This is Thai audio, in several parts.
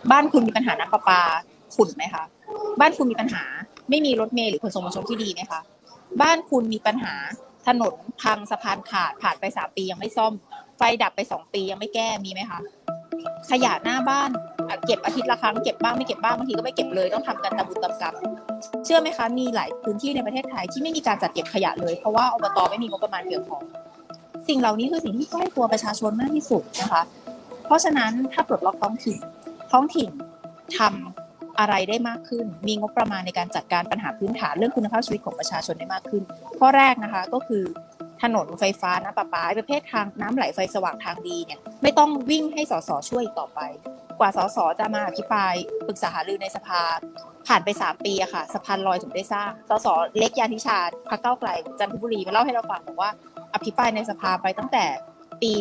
บ้านคุณมีปัญหาน้ำประปาขุ่นไหมคะบ้านคุณมีปัญหาไม่มีรถเมล์หรือขนส่งมวลชนที่ดีไหมคะบ้านคุณมีปัญหาถนนพังสะพานขาดผ่านไป3 ปียังไม่ซ่อมไฟดับไป2 ปียังไม่แก้มีไหมคะขยะหน้าบ้านเก็บอาทิตย์ละครั้งเก็บบ้างไม่เก็บบ้างบางทีก็ไม่เก็บเลยต้องทำกันตามบุญตามกรรมเชื่อไหมคะมีหลายพื้นที่ในประเทศไทยที่ไม่มีการจัดเก็บขยะเลยเพราะว่าอบต.ไม่มีงบประมาณเพียงพอสิ่งเหล่านี้คือสิ่งที่ใกล้ตัวประชาชนมากที่สุดนะคะเพราะฉะนั้นถ้าปลดล็อกท้องถิ่นทำอะไรได้มากขึ้นมีงบประมาณในการจัดการปัญหาพื้นฐานเรื่องคุณภาพชีวิตของประชาชนได้มากขึ้นข้อแรกนะคะก็คือถนนไฟฟ้าน้ำประปาประเภททางน้ำไหลไฟสว่างทางดีเนี่ยไม่ต้องวิ่งให้สสช่วยอีกต่อไปกว่าสสจะมาอภิปรายปรึกษาหารือในสภาผ่านไป3 ปีอะค่ะสะพานลอยถึงได้สร้างสสเล็กยานิชาพรรคก้าวไกลจันทบุรีมาเล่าให้เราฟังบอกว่าอภิปรายในสภาไปตั้งแต่ปี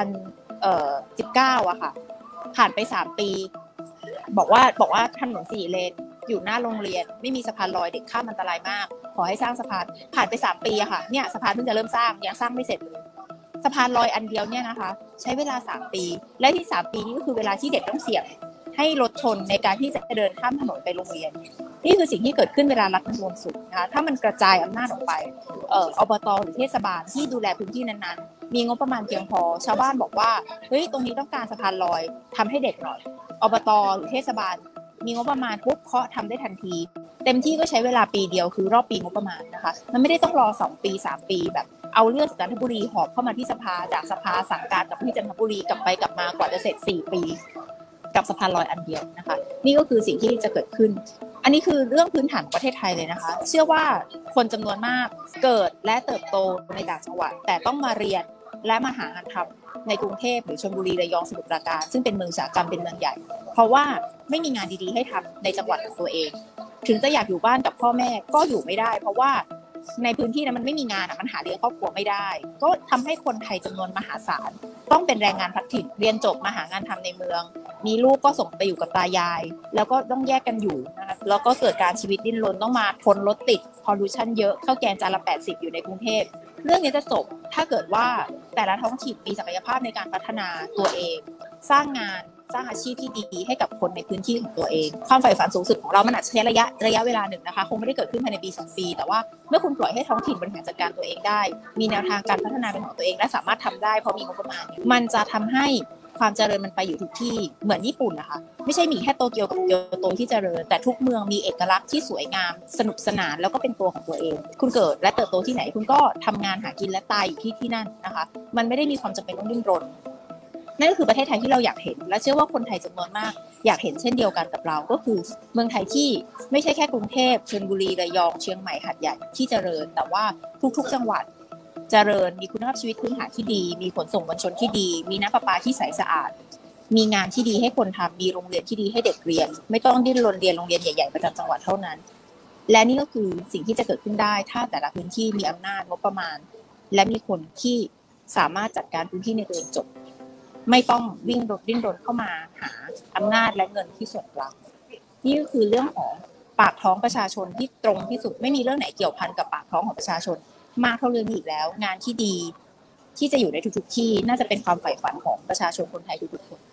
2019อะค่ะผ่านไป3 ปีบอกว่าถนน4 เลนอยู่หน้าโรงเรียนไม่มีสะพานลอยเด็กข้ามอันตรายมากขอให้สร้างสะพานผ่านไป3 ปีอะค่ะเนี่ยสะพานเพิ่งจะเริ่มสร้างยังสร้างไม่เสร็จเลยสะพานลอยอันเดียวเนี่ยนะคะใช้เวลา3 ปีและที่3 ปีนี้ก็คือเวลาที่เด็กต้องเสี่ยงให้รถชนในการที่จะเดินข้ามถนนไปโรงเรียนนี่คือสิ่งที่เกิดขึ้นเวลารัฐมันรวมสุดนะคะถ้ามันกระจายอำนาจออกไปอบต.หรือเทศบาลที่ดูแลพื้นที่นั้นๆมีงบประมาณเพียงพอชาวบ้านบอกว่าเฮ้ยตรงนี้ต้องการสะพานลอยทำให้เด็กหน่อยอบต.หรือเทศบาลมีงบประมาณปุ๊บเคาะทำได้ทันทีเต็มที่ก็ใช้เวลาปีเดียวคือรอบปีงบประมาณนะคะมันไม่ได้ต้องรอ2 ปี3 ปีแบบเอาเรื่องจันทบุรีหอบเข้ามาที่สภาจากสภาสั่งการกับที่จันทบุรีกลับไปกลับมากว่าจะเสร็จ4 ปีกับสะพานลอยอันเดียวนะคะนี่ก็คือสิ่งที่จะเกิดขึ้นอันนี้คือเรื่องพื้นฐานของประเทศไทยเลยนะคะเชื่อว่าคนจำนวนมากเกิดและเติบโตในต่างจังหวัดแต่ต้องมาเรียนและมาหางานทำในกรุงเทพหรือชลบุรีระยองสมุทรปราการซึ่งเป็นเมืองอุตสาหกรรมเป็นเมืองใหญ่เพราะว่าไม่มีงานดีๆให้ทำในจังหวัดของตัวเองถึงจะอยากอยู่บ้านกับพ่อแม่ก็อยู่ไม่ได้เพราะว่าในพื้นที่นั้นมันไม่มีงานมันหาเลี้ยงครอบครัวไม่ได้ก็ทำให้คนไทยจำนวนมหาศาลต้องเป็นแรงงานพลัดถิ่นเรียนจบมาหางานทำในเมืองมีลูกก็ส่งไปอยู่กับตายายแล้วก็ต้องแยกกันอยู่นะคะแล้วก็เกิดการชีวิตดิ้นรนต้องมาทนรถติดพอลูชันเยอะข้าวแกงจานละ80อยู่ในกรุงเทพเรื่องนี้จะจบถ้าเกิดว่าแต่ละท้องถิ่นมีศักยภาพในการพัฒนาตัวเองสร้างงานสร้างอาชีพที่ดีให้กับคนในพื้นที่ของตัวเองความใฝ่ฝันสูงสุดของเรามันอาจจะใช้ระยะเวลาหนึ่งนะคะคงไม่ได้เกิดขึ้นภายในปี2 ปีแต่ว่าเมื่อคุณปล่อยให้ท้องถิ่นบริหารจัดการตัวเองได้มีแนวทางการพัฒนาเป็นของตัวเองและสามารถทำได้เพราะมีงบประมาณมันจะทำให้ความเจริญมันไปอยู่ทุกที่เหมือนญี่ปุ่นนะคะไม่ใช่มีแค่โตเกียวกับเกียวโตที่เจริญแต่ทุกเมืองมีเอกลักษณ์ที่สวยงามสนุกสนานแล้วก็เป็นตัวของตัวเองคุณเกิดและเติบโตที่ไหนคุณก็ทำงานหากินและตายอยู่ที่นั่นนะคะมันไม่ได้มีความจำเป็นต้องดิ้นรนนั่นก็คือประเทศไทยที่เราอยากเห็นและเชื่อว่าคนไทยจำนวนมากอยากเห็นเช่นเดียวกันกับเราก็คือเมืองไทยที่ไม่ใช่แค่กรุงเทพชลบุรีระยองเชียงใหม่หาดใหญ่ที่เจริญแต่ว่าทุกๆจังหวัดเจริญมีคุณภาพชีวิตพื้นฐานที่ดีมีขนส่งมวลชนที่ดีมีน้ำประปาที่ใสสะอาดมีงานที่ดีให้คนทำมีโรงเรียนที่ดีให้เด็กเรียนไม่ต้องดิ้นรนเรียนโรงเรียนใหญ่ๆประจำจังหวัดเท่านั้นและนี่ก็คือสิ่งที่จะเกิดขึ้นได้ถ้าแต่ละพื้นที่มีอำนาจงบประมาณและมีคนที่สามารถจัดการพื้นที่ในตัวเองจบไม่ต้องวิ่งดิ้นรนเข้ามาหาอำนาจและเงินที่ส่วนกลางนี่ก็คือเรื่องของปากท้องประชาชนที่ตรงที่สุดไม่มีเรื่องไหนเกี่ยวพันกับปากท้องของประชาชนมากเท่าเรื่องนี้อีกแล้วงานที่ดีที่จะอยู่ในทุกๆที่น่าจะเป็นความใฝ่ฝันของประชาชนคนไทยทุกๆคน